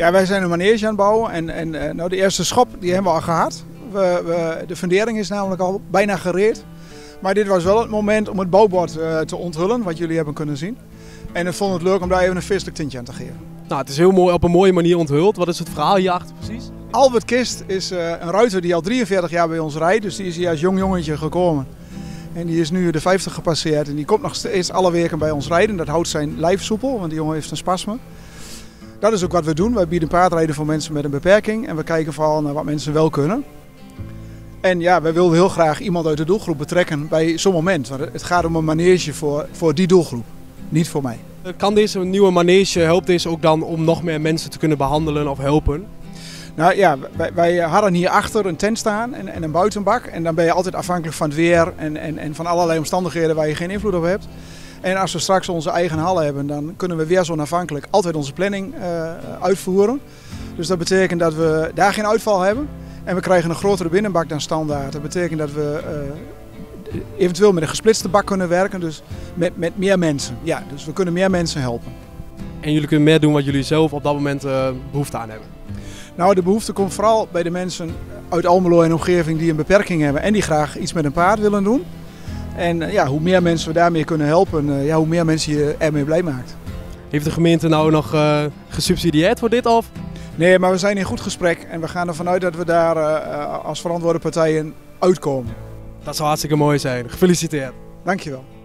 Ja, wij zijn een manege aan het bouwen en nou, de eerste schop die hebben we al gehad. De fundering is namelijk al bijna gereed. Maar dit was wel het moment om het bouwbord te onthullen, wat jullie hebben kunnen zien. En ik vond het leuk om daar even een feestelijk tintje aan te geven. Nou, het is heel mooi, op een mooie manier onthuld. Wat is het verhaal hierachter precies? Albert Kist is een ruiter die al 43 jaar bij ons rijdt. Dus die is hier als jong jongetje gekomen. En die is nu de 50 gepasseerd en die komt nog steeds alle weken bij ons rijden. Dat houdt zijn lijf soepel, want die jongen heeft een spasme. Dat is ook wat we doen. Wij bieden paardrijden voor mensen met een beperking. En we kijken vooral naar wat mensen wel kunnen. En ja, wij wilden heel graag iemand uit de doelgroep betrekken bij zo'n moment. Want het gaat om een manege voor die doelgroep, niet voor mij. Kan deze nieuwe manege, helpt deze ook dan om nog meer mensen te kunnen behandelen of helpen? Nou ja, wij hadden hierachter een tent staan en een buitenbak. En dan ben je altijd afhankelijk van het weer en van allerlei omstandigheden waar je geen invloed op hebt. En als we straks onze eigen hal hebben, dan kunnen we weer zo onafhankelijk altijd onze planning uitvoeren. Dus dat betekent dat we daar geen uitval hebben. En we krijgen een grotere binnenbak dan standaard. Dat betekent dat we eventueel met een gesplitste bak kunnen werken, dus met meer mensen. Ja, dus we kunnen meer mensen helpen. En jullie kunnen meer doen wat jullie zelf op dat moment behoefte aan hebben? Nou, de behoefte komt vooral bij de mensen uit Almelo en omgeving die een beperking hebben en die graag iets met een paard willen doen. En ja, hoe meer mensen we daarmee kunnen helpen, hoe meer mensen je ermee blij maakt. Heeft de gemeente nou nog gesubsidieerd voor dit of? Nee, maar we zijn in goed gesprek en we gaan ervan uit dat we daar als verantwoorde partijen uitkomen. Dat zou hartstikke mooi zijn. Gefeliciteerd. Dankjewel.